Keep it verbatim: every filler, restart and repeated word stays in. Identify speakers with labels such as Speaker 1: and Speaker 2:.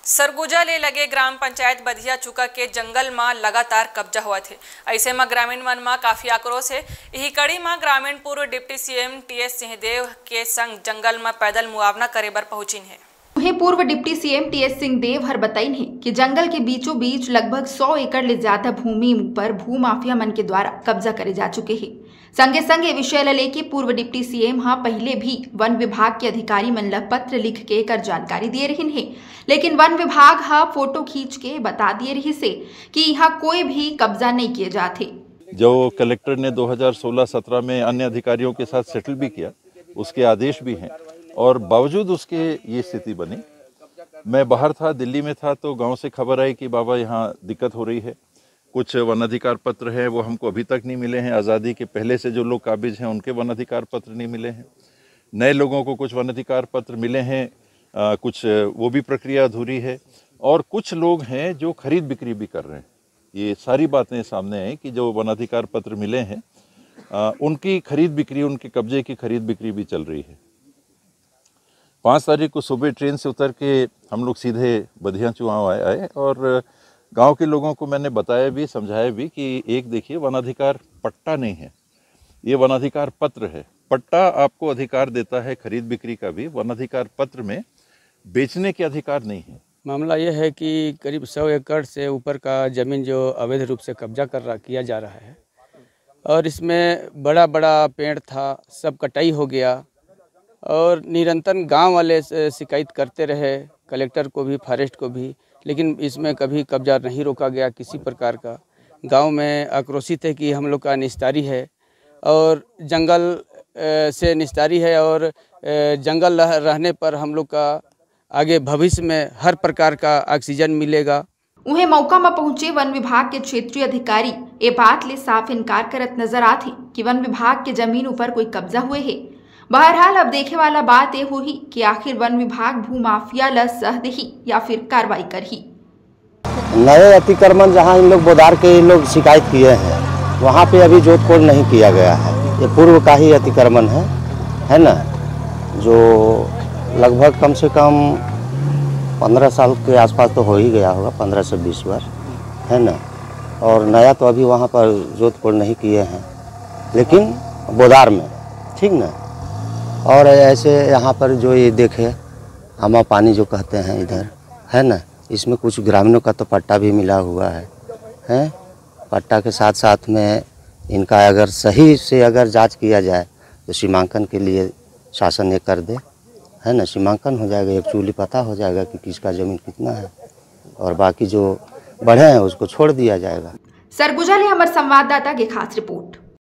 Speaker 1: सरगुजा ले लगे ग्राम पंचायत बधिया चुका के जंगल में लगातार कब्जा हुआ थे। ऐसे में ग्रामीण मन में काफी आक्रोश है। यही कड़ी में ग्रामीण पूर्व deputy CM T S Singhdeo के संग जंगल में पैदल मुआवना करे बर पहुंचिन है।
Speaker 2: वहीं पूर्व deputy CM T S Singhdeo हर बताइन है कि जंगल के बीचों बीच लगभग सौ एकड़ ले ज्यादा भूमि पर भू माफिया मन के द्वारा कब्जा करे जा चुके हैं। संगे संगे विषय ल लेके पूर्व डिप्टी सीएम हाँ पहले भी वन विभाग के अधिकारी मन ला पत्र लिख के कर जानकारी दे रही है, लेकिन वन विभाग हाँ फोटो खींच के बता दिए रही से कि यहाँ कोई भी कब्जा नहीं किए जाते।
Speaker 3: जो कलेक्टर ने दो हज़ार सोलह सत्रह में अन्य अधिकारियों के साथ सेटल भी किया, उसके आदेश भी हैं और बावजूद उसके ये स्थिति बनी। मैं बाहर था, दिल्ली में था, तो गांव से खबर आई कि बाबा यहाँ दिक्कत हो रही है। कुछ वन अधिकार पत्र हैं वो हमको अभी तक नहीं मिले हैं। आज़ादी के पहले से जो लोग काबिज हैं उनके वन अधिकार पत्र नहीं मिले हैं। नए लोगों को कुछ वन अधिकार पत्र मिले हैं, आ, कुछ वो भी प्रक्रिया अधूरी है। और कुछ लोग हैं जो खरीद बिक्री भी कर रहे हैं। ये सारी बातें सामने आई कि जो वन अधिकार पत्र मिले हैं आ, उनकी खरीद बिक्री, उनके कब्जे की खरीद बिक्री भी चल रही है। पाँच तारीख को सुबह ट्रेन से उतर के हम लोग सीधे बधिया चुआव आए आए और गांव के लोगों को मैंने बताया भी, समझाया भी कि एक देखिए, वनाधिकार पट्टा नहीं है, ये वनाधिकार पत्र है। पट्टा आपको अधिकार देता है खरीद बिक्री का भी, वनाधिकार पत्र में बेचने के अधिकार नहीं है।
Speaker 4: मामला यह है कि करीब सौ एकड़ से ऊपर का ज़मीन जो अवैध रूप से कब्जा कर रहा किया जा रहा है और इसमें बड़ा बड़ा पेड़ था, सब कटाई हो गया और निरंतर गांव वाले शिकायत करते रहे, कलेक्टर को भी, फॉरेस्ट को भी, लेकिन इसमें कभी कब्जा नहीं रोका गया किसी प्रकार का। गांव में आक्रोशित है कि हम लोग का निस्तारी है और जंगल से निस्तारी है और जंगल रहने पर हम लोग का आगे भविष्य में हर प्रकार का ऑक्सीजन मिलेगा।
Speaker 2: उन्हें मौका में पहुंचे वन विभाग के क्षेत्रीय अधिकारी ये बात ले साफ इनकार करत नजर आते कि वन विभाग के जमीन ऊपर कोई कब्जा हुए है। बहरहाल अब देखे वाला बात ये हुई कि आखिर वन विभाग भू माफिया ला सह देही या फिर कार्रवाई करही।
Speaker 5: नए अतिक्रमण जहां इन लोग बोदार के इन लोग शिकायत किए हैं, वहां पे अभी जोतकोड़ नहीं किया गया है। ये पूर्व का ही अतिक्रमण है है ना, जो लगभग कम से कम पंद्रह साल के आसपास तो हो ही गया होगा, पंद्रह से बीस वर्ष है ना। और नया तो अभी वहां पर जोतकोड़ नहीं किए हैं, लेकिन बोदार में, ठीक ना। और ऐसे यहाँ पर जो ये देखे आमा पानी जो कहते हैं इधर, है ना, इसमें कुछ ग्रामीणों का तो पट्टा भी मिला हुआ है हैं। पट्टा के साथ साथ में इनका अगर सही से अगर जांच किया जाए तो सीमांकन के लिए शासन ये कर दे, है ना, सीमांकन हो जाएगा, एक्चुअली पता हो जाएगा कि किसका ज़मीन कितना है और बाकी जो बढ़े हैं उसको छोड़ दिया जाएगा।
Speaker 2: सरगुजा ले हमारे संवाददाता की खास रिपोर्ट।